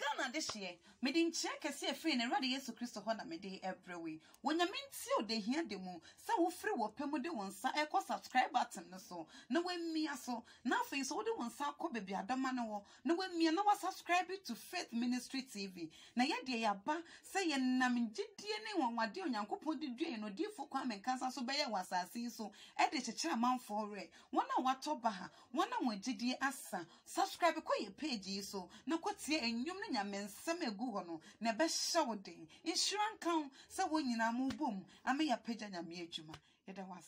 Ghana this year, made check a see free and ready Yesu Christo Honda Mede every week. When you mean till they hear the moon, so free what Pemo de one sa echo subscribe button so. No way me so now face all the one sa ko baby Adamano. No way me no subscribe to Faith Ministry TV. Na ya dear ba say ye namin anyone what dear Yanko put the drain or dear for come and cancer so by was I see so edit a chairman for it. One what tobaha, one on GD asa subscribe a page so no quotes here and you men semi Google ne best show day. Insurance count so when you na move boom, I may a page and a mere juma. It was.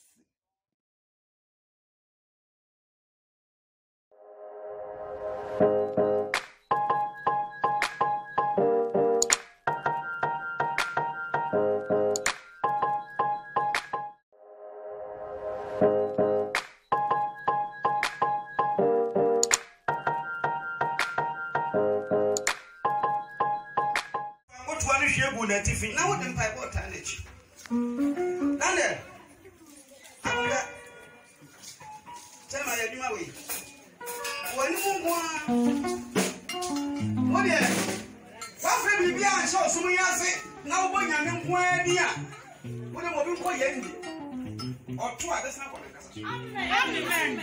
Now what empire what energy? Nande. Tell my lady my way. When you what yeah? What baby be an show some yase. Now boy ya me kwa dia. What am I call yendi? Or two others na kwa kasa. Amen.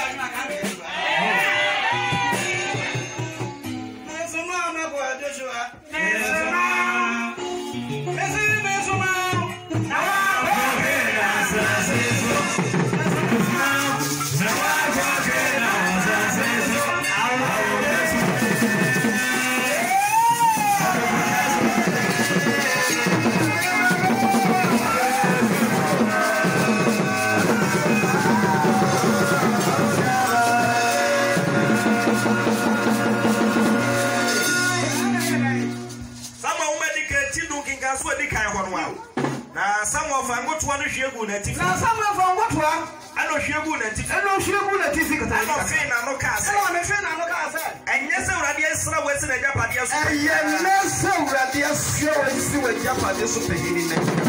Mesoma na kwa Joshua. Mesoma. Some of them go to one shegu native. Now some of them what one? I know shegu native. I know shegu native. I know fin and no cast. I know fin and no cast. And yes, already is not what's in the Japanese. And yes, already is still a Japanese beginning.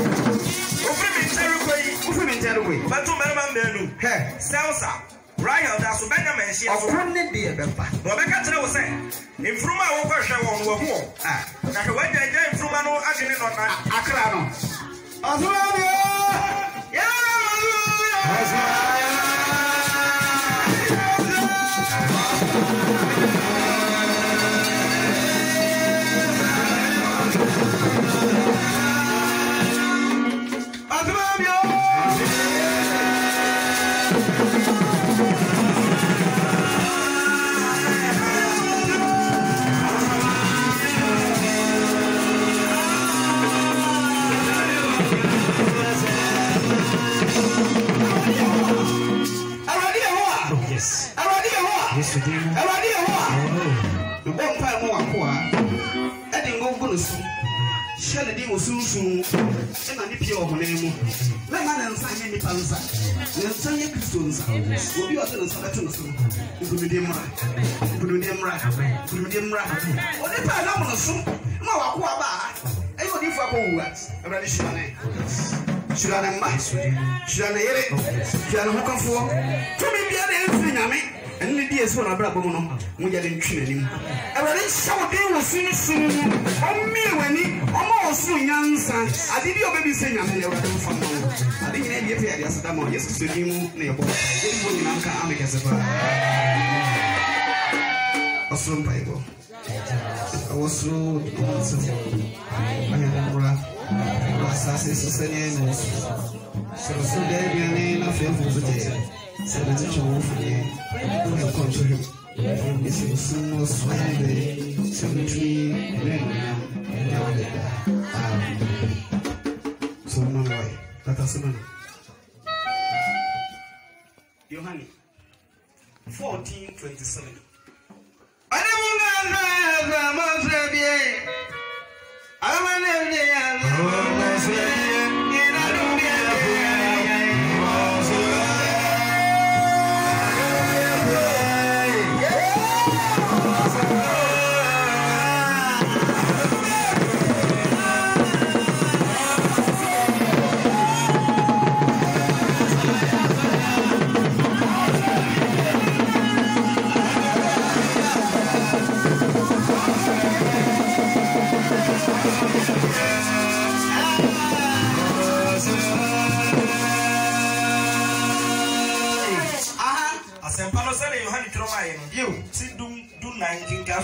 Open in territory. But to Melman, hey, Salsa. Ryan, that's what Benjamin said. Of one day, Rebecca was saying, in Fruma over Shawon were home. Now, when they came from an old agent on Akrano. Shall the deal soon, and I nip your name. No man and sign any panza. Then sign your Christians. Will be other than Saturn. You could be dim right. Could be dim right. Could be dim right. What if I know some? No, I know if I go words. I ready should I mice with you? Should I hear it? Should I look for? To me, be anything, I mean. And the dears when I brought on, we had in training. I already saw they were singing soon. On me when he almost young son. I did your baby sing. I'm never from home. I didn't have yet yesterday. Yes, to him, neighbor. It was in Anka Amicus. A strong Bible. I was so I had a rough. So there be a name of him for the day. So the teacher will for you. We have come to him. This is soon was Friday, 73, so no way. That is no. Yohani 14:27. I don't want to have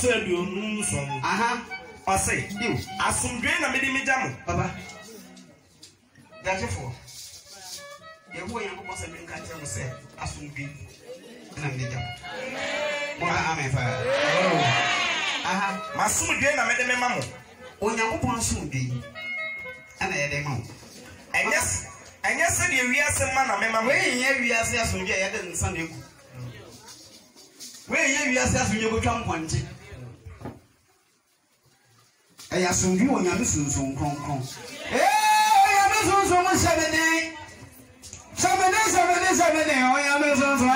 so aduonu so aha ose you asumdwe na mede mejam baba dajefo ye wo yan ko se me nka tell se asumdwe na mejam wala amen fa aha masumdwe na mede memamo onyankopon asumdwe ana ye de mawo anya se de wiase ma na memamo we nya wiase asumdwe ye de nsa na eku we nya wiase asumdwe bo twa mponje eya asumdwe onyame sunsun kronkron onyame sunsun mo sebede onyame sunsun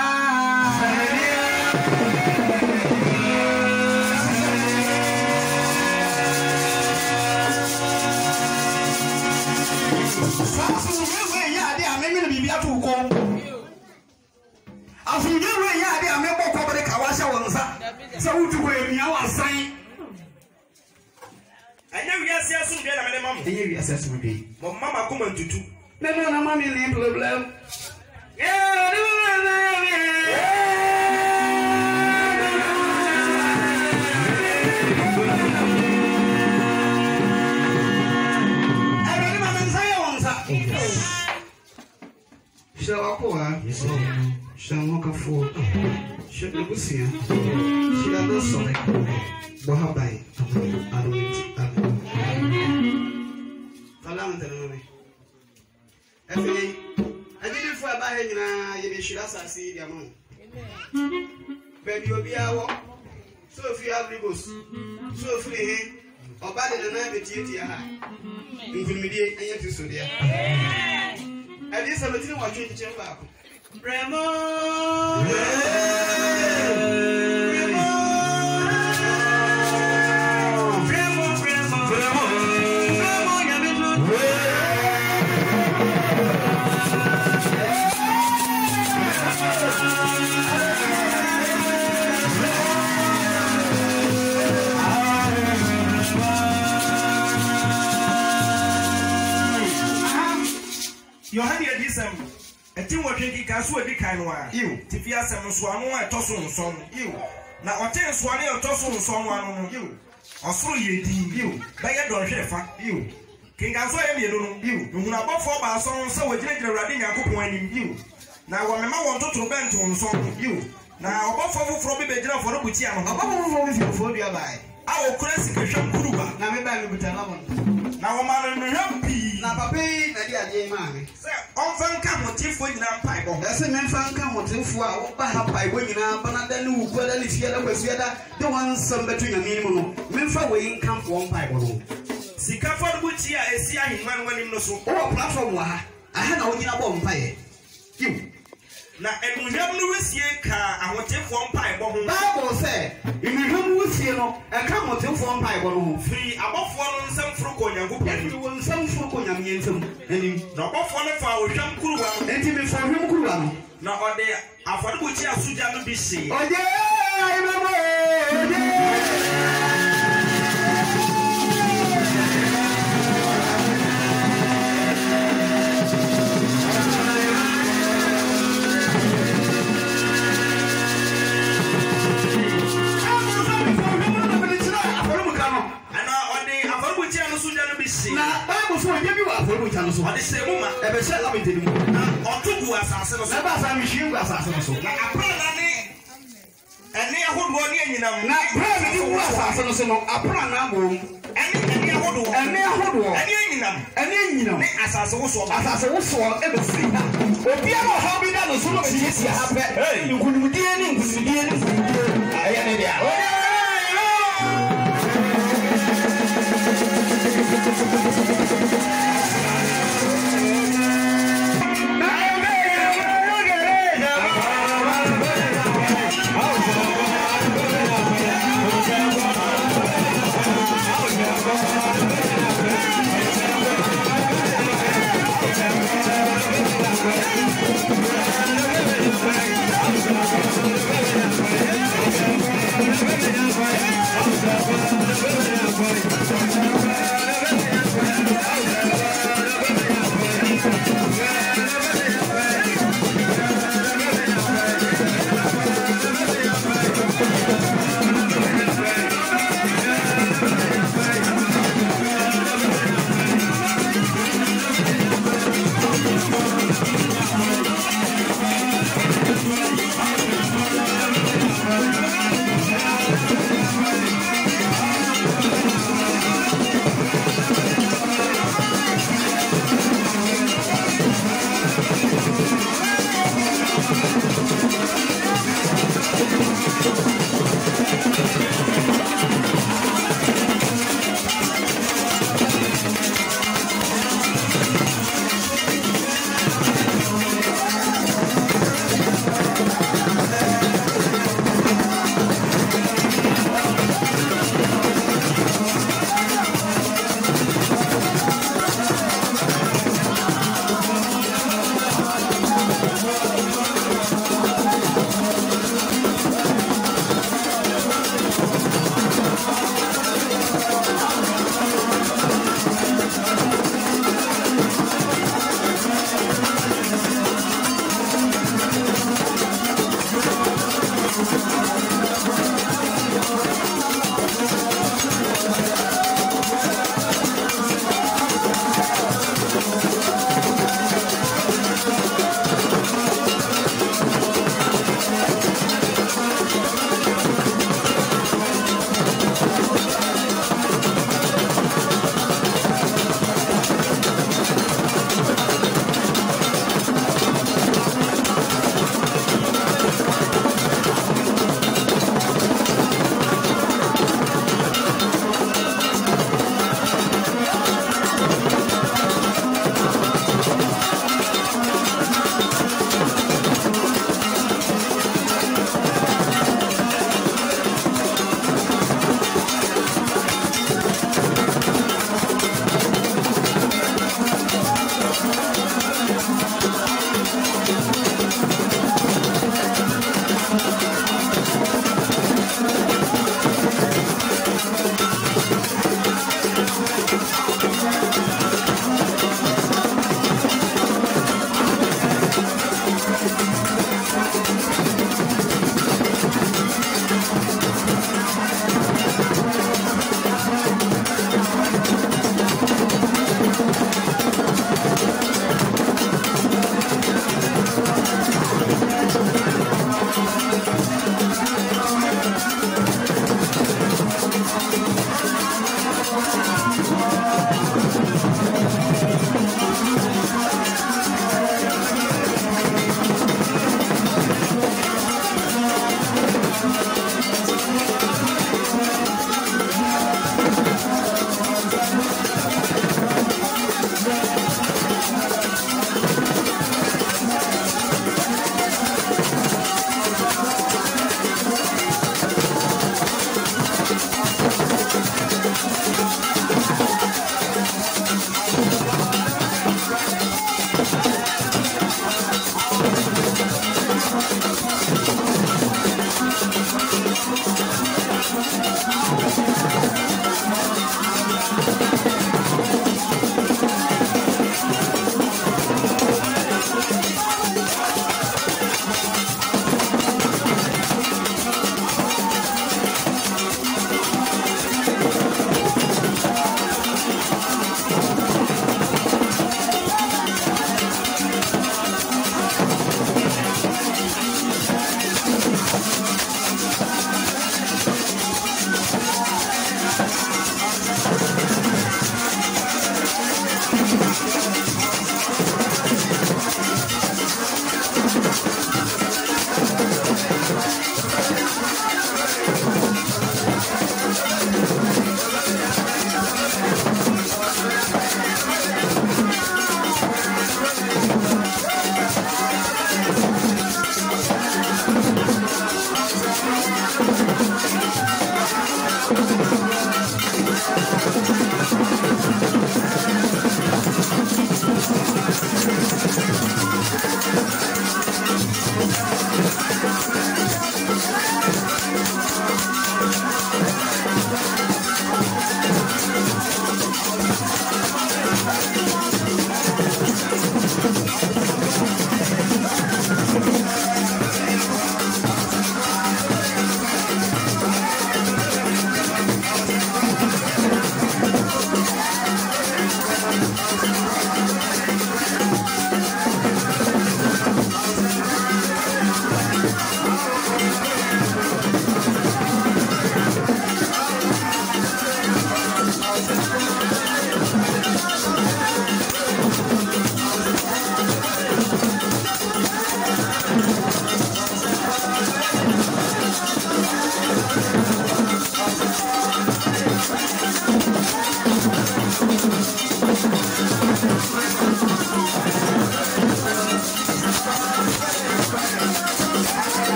Afunye ya de amebo kwabere kawasha wonsa se wutugo emia wasan anya wiase asumdwe na mede mamo enye wiase asumdwe mo mama kuma ntutu no na mami ni problem Shawakwa, Shamokafu, Shanabusia, Shilano Sole, Bohabai, Aruit, Talam. I didn't fly by him in a Shirasa see the amount. Baby, you'll be our so if you have libos, so free, or better than I bet you, intimidate and yet to so dear. And this is a little watching the chamber. Remo, your honey at this a team working Kasu di Kanwa, you, Tifiasam Swan, Tosun son, you. Now, what ten Swan or Tosun someone, you. Or so ye you, Bayer don't chef, you. King Aso, you, who are both for our song, so we did the Radina Coupon you. Now, when my want to bend on song, you. Now, both of you from the bedroom for the Butiam, above for the eye. Our classic Kuruba, now maybe with another. Now, man, happy. Now, Papa, Nadia, mammy. Sir, often come with you for your pipe. That's a man found come with you for our pipe when you are, but then who could any fear was the one some between a minimum. Men for way come one pipe. Sika for which year is here in one when you so. Oh, platform, I had no one pie. You. Now, and we have no risk car, I want to one pipe. Bible said, if you don't wish you know, and come with you one pipe free above one some fruit on your book, and you want some fruit on your means, and you not off one of our young Kuru, and you for him Kuru. Now, on there, I thought which you are Sujan to be seen. Oh, yeah, I remember. Na Bible so ye bi wa for mu chano so. Ade se mu ma e be se la betedi mu. Na otugu asase no so. Na ba sa mi hwi asase no so. Na apra ne ene ahodo ne anyinam. Na pra bi wu asase no so no apra na agbo mu. Ene ahodo. Ene ahodo. Ene anyinam. Ene anyinam. Ne asase wo so. Asase wo so e be si. Obi a no ha bi da no so no be si ha pe. Nkunumdie ne nkunumdie ne. Aya ne dia. Thank you.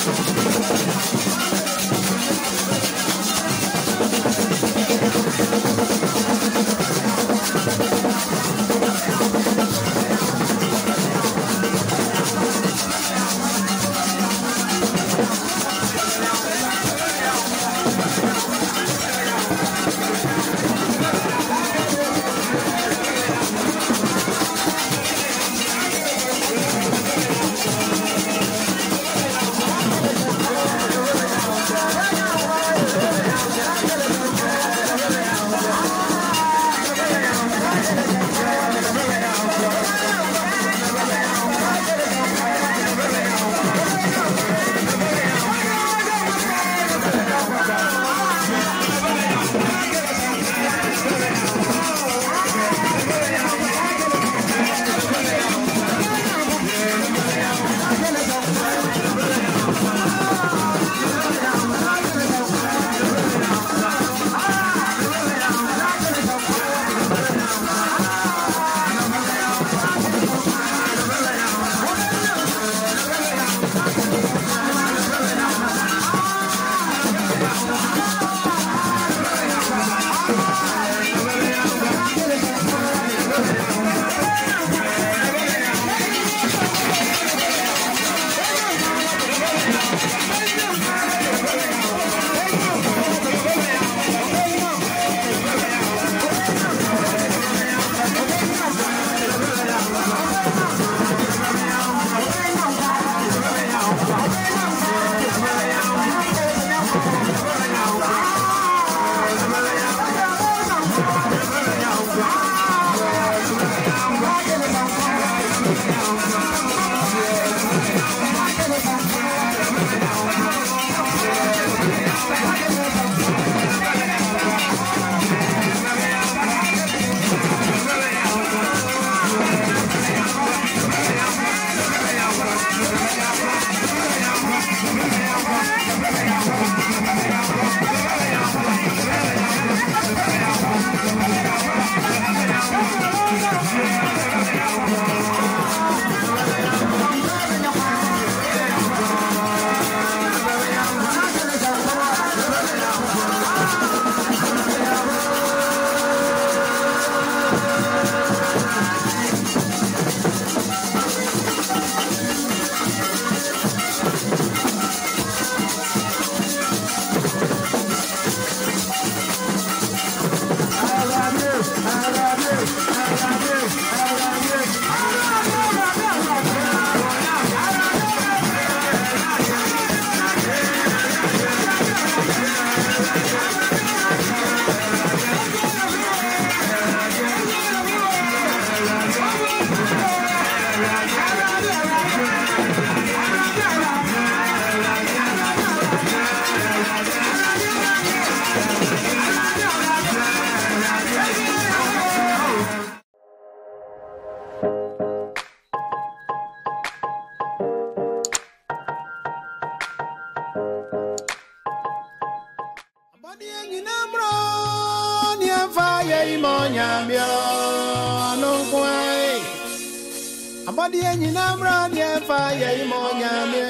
Abadi enyi na mra ni efa ye imo nyame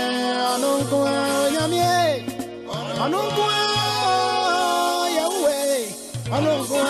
onunku nyame onunku yawe onunku